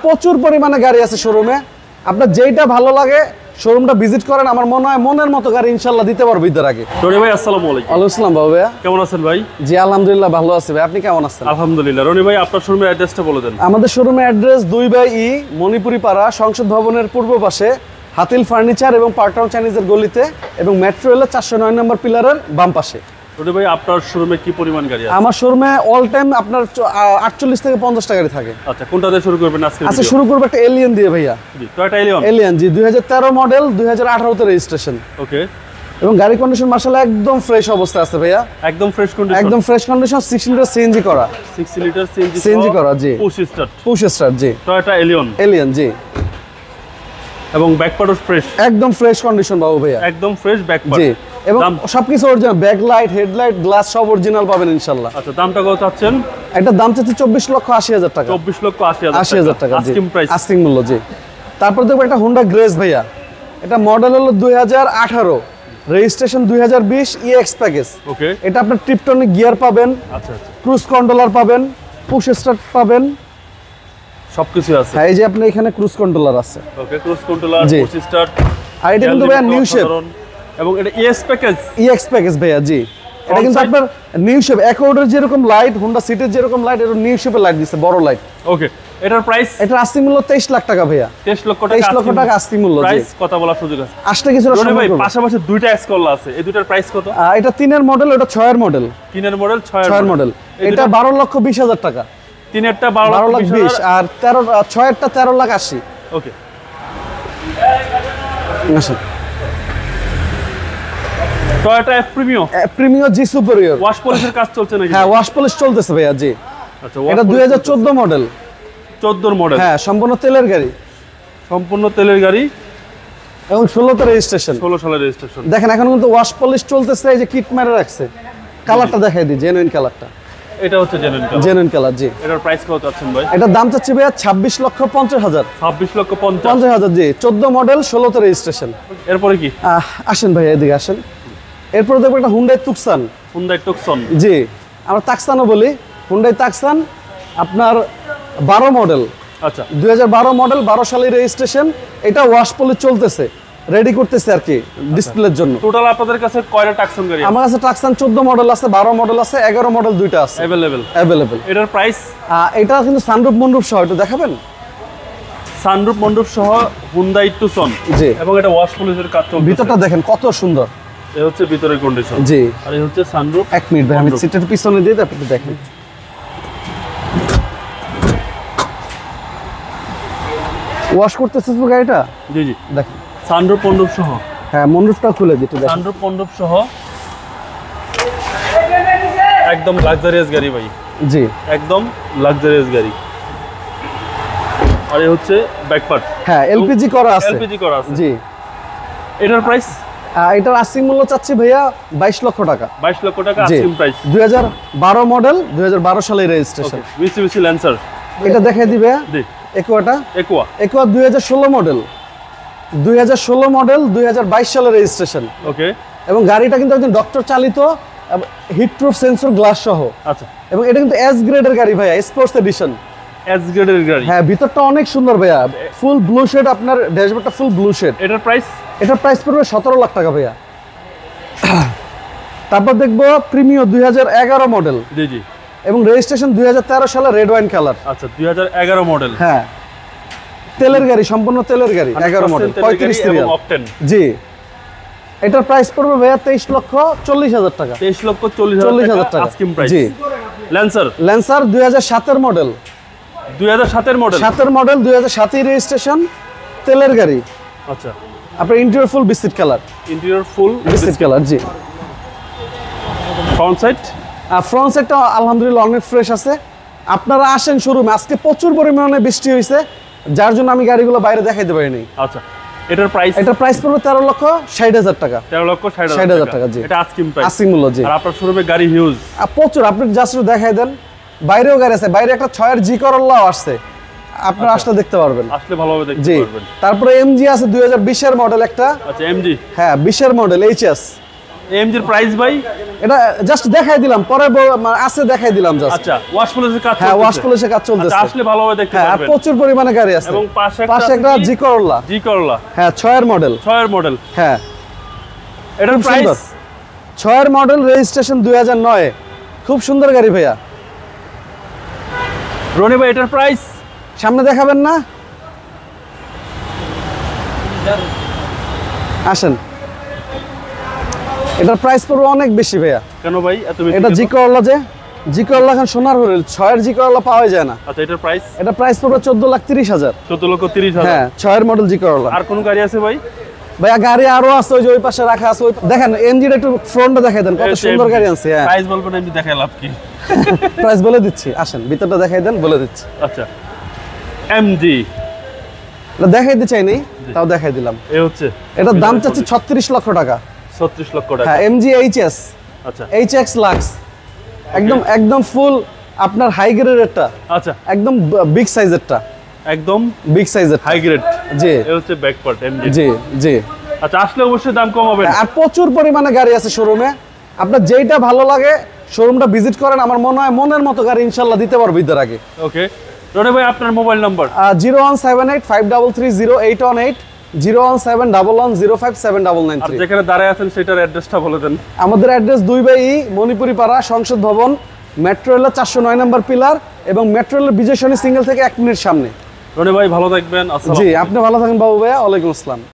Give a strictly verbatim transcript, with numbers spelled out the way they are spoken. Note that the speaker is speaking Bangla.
প্রচুর পরিমাণে গাড়ি আছে শোরুমে, আপনার যেইটা ভালো লাগে শোরুমটা ভিজিট করেন, আমার মনে হয় মনের মতো গাড়ি ইনশাআল্লাহ দিতে পারবো ঈদের আগে। রনি ভাই আসসালামু আলাইকুম। ওয়ালাইকুম আসসালাম বাবু ভাইয়া, কেমন আছেন ভাই? জি আলহামদুলিল্লাহ ভালো আছি ভাই, আপনি কেমন আছেন? আলহামদুলিল্লাহ। রনি ভাই আপনার শোরুমের অ্যাড্রেসটা বলে দেন। আমাদের শোরুমের অ্যাড্রেস দুই বাই ই মণিপুরি পাড়া সংসদ ভবনের পূর্ব পাশে হাতিল ফার্নিচার এবং পার্কটাউন চাইনিজের গলিতে এবং মেট্রো রেলের চারশো নয় নম্বর পিলারের বাম পাশে। রনি ভাই আপনার শোরুমে কি পরিমাণ গাড়ি আছে? আমার শোরুমে অল টাইম আপনার আটচল্লিশ থেকে পঞ্চাশ টাকা গাড়ি থাকে। আচ্ছা, কোনটা দিয়ে শুরু করবেন আজকে? আচ্ছা, শুরু করবো একটা এলিয়ন দিয়ে ভাইয়া। জি, টয়োটা এলিয়ন। এলিয়ন জি, দুই হাজার তেরো মডেল, দুই হাজার আঠারো তে রেজিস্ট্রেশন। ওকে। এবং গাড়ি কন্ডিশন মাশাআল্লাহ একদম ফ্রেশ অবস্থায় আছে ভাইয়া, একদম ফ্রেশ কন্ডিশন। একদম fresh condition, six litre CNG করা। সিক্স লিটার সিএনজি সিএনজি করা জি, পুশ স্টার্ট। পুশ স্টার্ট জি, টয়োটা এলিয়ন। এলিয়ন জি। এবং ব্যাক পার্টও ফ্রেশ, একদম ফ্রেশ কন্ডিশন বাবু ভাইয়া, একদম ফ্রেশ ব্যাক পার্ট জি। এবং সবকিছু original, back light, headlight, glass সব অরিজিনাল পাবেন ইনশাআল্লাহ। আচ্ছা, দামটা কত চাচ্ছেন? একটা দাম চাচ্ছি চব্বিশ লক্ষ আশি হাজার টাকা। চব্বিশ লক্ষ আশি হাজার আশি হাজার টাকা আস্কিং প্রাইস, আস্কিং মূল্য জি। তারপর দেখবো একটা হোন্ডা গ্রেস ভাইয়া, এটা মডেল হলো দুই হাজার আঠারো, রেজিস্ট্রেশন দুই হাজার বিশ, ইএক্স প্যাকেজ। ওকে। এটা আপনার ট্রিপটনিক গিয়ার পাবেন, আচ্ছা আচ্ছা, ক্রুজ কন্ট্রোলার পাবেন, পুশ স্টার্ট পাবেন, সবকিছু আছে। হ্যাঁ এই যে আপনি এখানে ক্রুজ কন্ট্রোলার আছে। ওকে, ক্রুজ কন্ট্রোলার, জি। Push start. আর এটা কিন্তু ভাইয়া নিউ শেপ, এবং এটা ইএক্স প্যাকেজ, ইএক্স প্যাকেজ ভাইয়া জি। এটা কিন্তু আপনার নিউ শেপ, অ্যাকর্ডের যেরকম লাইট, হোন্ডা সিটির যেরকম লাইট, এটা নিউ শেপের লাইট দিচ্ছে, বড় লাইট। ওকে। এটার প্রাইস? এটা আস্কিং মূল্য তেইশ লাখ টাকা ভাইয়া। তেইশ লক্ষ টাকা, তেইশ লক্ষ টাকা আস্কিং মূল্য জি। প্রাইস কথা বলার সুযোগ আছে। আসলে কিছু রনি ভাই পাশাপাশি দুইটা এক্স কল আছে, এই দুইটার প্রাইস কত? এটা তিনের মডেল, ওটা ছয়ের মডেল। তিনের মডেল, ছয়ের ছয়ের মডেল, এটা বারো লক্ষ বিশ হাজার টাকা। তিনেরটা বারো লাখ বিশ, আর তেরো ছয়েরটা তেরো লাখ আশি। ওকে। আসেন টয়োটা এফ প্রিমিও, প্রিমিও জি সুপেরিয়র। ওয়াশ পলিশের কাজ চলছে নাকি? হ্যাঁ ওয়াশ পলিশ চলতেছে ভাইয়া জি। আচ্ছা, এটা দুই হাজার চোদ্দ মডেল, চোদ্দ মডেল। হ্যাঁ সম্পূর্ণ তেলের গাড়ি, সম্পূর্ণ তেলের গাড়ি এবং ষোলোতে রেজিস্ট্রেশন, ষোলো সালের রেজিস্ট্রেশন। দেখেন এখন কিন্তু ওয়াশ পলিশ চলতেছে, এই যে কিট মেরে রাখছে। কালারটা দেখাই দিই, জেনুইন কালারটা। এটা হচ্ছে জেনুইন কালার। জেনুইন কালার জি। এটার প্রাইস কত চাচ্ছেন ভাই? এটার দাম চাচ্ছি ভাইয়া ছাব্বিশ লক্ষ পঞ্চাশ হাজার। ছাব্বিশ লক্ষ পঞ্চাশ পঞ্চাশ হাজার জি, চোদ্দ মডেল, ষোলোতে রেজিস্ট্রেশন। এরপরে কি? আহ, আসেন ভাইয়া এদিকে আসেন। এরপরে দেখবো একটা হুন্ডাই তুকসান। হুন্ডাই টুকসন জি, আমরা তাকসানও বলি, হুন্ডাই তাকসান আপনার বারো মডেল, আচ্ছা দুই হাজার বারো মডেল, বারো সালের রেজিস্ট্রেশন। এটা ওয়াশ পলিশ চলতেছে, রেডি করতেছে আর কি ডিসপ্লের জন্য। টোটাল আপনাদের কাছে কয়টা টাকসন গাড়ি? আমার কাছে টাকসান চোদ্দ মডেল আছে, বারো মডেল আছে, এগারো মডেল দুইটা আছে অ্যাভেলেবেল অ্যাভেলেবেল। এটার প্রাইস? এটা কিন্তু সানরুফ মন্ডুপ সহ, একটু দেখাবেন? সানরুফ মন্ডপ সহ হুন্ডাই টুকসন জি। এবং এটা ওয়াশ পলিশের কাজ চলছে। ভিতরটা দেখেন কত সুন্দর। এই হচ্ছে ভিতরের কন্ডিশন জি। আর এই হচ্ছে সানরুফ। এক মিনিট ভাই, আমি সিটের পিছনে দিয়ে তারপর দেখেন। ওয়াশ করতেছে তো গাড়িটা, জি জি, দেখেন সানরুফ মন্ডপ সহ। হ্যাঁ মন্ডপটা খুলে দিতে দেখেন। সানরুফ মন্ডপ সহ একদম লাক্সারিয়াস গাড়ি ভাই, জি একদম লাক্সারিয়াস গাড়ি। আর এই হচ্ছে ব্যাক পার্ট, হ্যাঁ এলপিজি করা আছে, এলপিজি করা আছে জি। এটার প্রাইস? এটার আস্কিং মূল্য চাচ্ছি ভাইয়া বাইশ লক্ষ টাকা। বাইশ লক্ষ টাকা জি। Asking price. দুই হাজার বারো মডেল, দুই হাজার বারো সালের রেজিস্ট্রেশন। Mitsubishi Lancer. এটা দেখাই দিবে জি। একুয়াটা, একুয়া একুয়া দুই হাজার ষোলো মডেল, দুই হাজার ষোলো মডেল, দুই হাজার বাইশ সালের রেজিস্ট্রেশন। ওকে। এবং গাড়িটা কিন্তু একদম ডক্টর চালিত, হিট প্রুফ সেন্সর গ্লাস সহ। আচ্ছা, এবং এটা কিন্তু এস গ্রেডের গাড়ি ভাইয়া, স্পোর্টস এডিশন। এস গ্রেডের গাড়ি। হ্যাঁ ভিতরটা অনেক সুন্দর ভাইয়া, ফুল ব্লু শেড, আপনার ড্যাশবোর্ডটা ফুল ব্লু শেড। এটার প্রাইস? এটার প্রাইস পড়বে সতেরো লাখ টাকা ভাইয়া। তারপর দেখবো প্রিমিও দুই হাজার এগারো মডেল, জি জি, এবং রেজিস্ট্রেশন দুই হাজার তেরো সালে, রেড ওয়াইন কালার। আচ্ছা, দুই হাজার এগারো মডেল। হ্যাঁ তেলের গাড়ি, সম্পূর্ণ তেলের গাড়ি, এগারো মডেল, পঁয়ত্রিশ সিরিয়াল। জি। এটার প্রাইস পড়বে ভাইয়া তেইশ লক্ষ চল্লিশ হাজার টাকা। তেইশ লক্ষ চল্লিশ হাজার টাকা আস্কিং প্রাইস। জি। ল্যান্সার, ল্যান্সার দুই হাজার সাতের মডেল, দুই হাজার সাতের মডেল, সাতের মডেল, দুই হাজার সাতের রেজিস্ট্রেশন, তেলের গাড়ি। আচ্ছা, আপনার interior full biscuit colour, interior full biscuit colour জি। Front side? আর ফ্রন্ট সাইডটা আলহামদুলিল্লাহ অনেক ফ্রেশ আছে। আপনারা আসেন শোরুমে, আজকে প্রচুর পরিমাণে বৃষ্টি হয়েছে, যার জন্য আমি গাড়িগুলো বাইরে দেখাইতে পারিনি। আচ্ছা, এটার প্রাইস? এটার প্রাইস পড়বে তেরো লক্ষ ষাট হাজার টাকা। তেরো লক্ষ ষাট হাজার টাকা জি। এটা আস্কিং প্রাইস, আস্কিং মূল্য জি। আর আপনার শোরুমে গাড়ি হিউজ, আর প্রচুর, আপনি জাস্ট দেখাই দেন। বাইরেও গাড়ি আছে, বাইরে একটা ছয়ের জি করল্লাও আসছে, আপনারা আসলে দেখতে পারবেন, আসলে ভালোভাবে দেখতে জি। পারবেন। তারপরে এমজি আছে দুই হাজার বিশের মডেল একটা। আচ্ছা, এমজি। হ্যাঁ বিশের মডেল, এইচএস। এমজির প্রাইস ভাই? এটা জাস্ট দেখাই দিলাম, পরে ব- মানে আছে দেখাই দিলাম জাস্ট। আচ্ছা, ওয়াশ পলিশের কাজ হ্যাঁ, চলতেছে? ওয়াশ পলিশের কাজ চলতেছে। আচ্ছা, আসলে ভালোভাবে দেখতে হ্যাঁ, আর পারবেন। প্রচুর পরিমাণে গাড়ি আছে। এবং পাশে একটা পাশে আছে একটা কি? জি করলা। জি করলা, হ্যাঁ, ছয়ের মডেল। ছয়ের মডেল। হ্যাঁ, এটার খুব প্রাইস? সুন্দর। ছয়ের মডেল, রেজিস্ট্রেশন দুই হাজার নয়। খুব সুন্দর গাড়ি ভাইয়া। রনি ভাই এটার প্রাইস? সামনে দেখাবেন না? আসেন, এটার প্রাইস পড়বে অনেক বেশি ভাইয়া। কেন ভাই এত বেশি? এটা কেন? জি করলা, যে জি করলা এখন সোনার হরিণ, ছয়ের জি করলা পাওয়া যায় না। আচ্ছা, এটার প্রাইস? এটা প্রাইস পড়বে চোদ্দ লাখ তিরিশ হাজার। চোদ্দ লক্ষ তিরিশ হাজার। হ্যাঁ, ছয়ের মডেল জি করলা। আর কোন গাড়ি আছে ভাই? ভাইয়া গাড়ি আরো আছে, ওই যে ওই পাশে রাখা আছে। ওই দেখেন, এনজিটা একটু ফ্রন্টটা দেখাই দেন, কত সুন্দর গাড়ি আছে। হ্যাঁ, প্রাইস বলবেন, এমনি দেখায় লাভ কি? প্রাইস বলে দিচ্ছি, আসেন ভিতরটা দেখাই দেন, বলে দিচ্ছি। আচ্ছা, এমজি এটা দেখাই দিতে চাইনি, তাও দেখাই দিলাম। এ হচ্ছে এটার দাম চাচ্ছি ছত্রিশ লক্ষ টাকা। ছত্রিশ লক্ষ টাকা। হ্যাঁ, এমজি এইচএস, আচ্ছা এইচএক্স লাক্স, একদম একদম ফুল আপনার হাই গ্রেডেরটা, আচ্ছা, একদম বিগ সাইজেরটা, একদম বিগ সাইজের। High grade. জি এ হচ্ছে ব্যাক পার্ট এমজি। জি জি। আচ্ছা, আসলে অবশ্যই দাম কম হবে। আর প্রচুর পরিমাণে গাড়ি আছে শোরুমে, আপনার যেইটা ভালো লাগে শোরুমটা ভিজিট করেন। আমার মনে হয় মনের মতো গাড়ি ইনশাল্লাহ দিতে পারবো ঈদের আগে। ওকে, রনি ভাই আপনার mobile number? Zero one seven eight five double three zero eight one eight, zero one seven double one zero five seven double nine আর থ্রি। যেখানে দাঁড়ায় আছেন সেটার অ্যাড্রেসটা বলে দেন। আমাদের অ্যাড্রেস দুই বাই ই মণিপুরি পাড়া, সংসদ ভবন, মেট্রো রেলের চারশো নয় নম্বর পিলার এবং মেট্রো রেলের বিজয় সরণি সিঙ্গেল থেকে এক মিনিট সামনে। রনি ভাই ভালো থাকবেন। আসসালাম। জি, আপনি ভালো থাকেন বাবু ভাইয়া। ওয়ালাইকুম আসসালাম।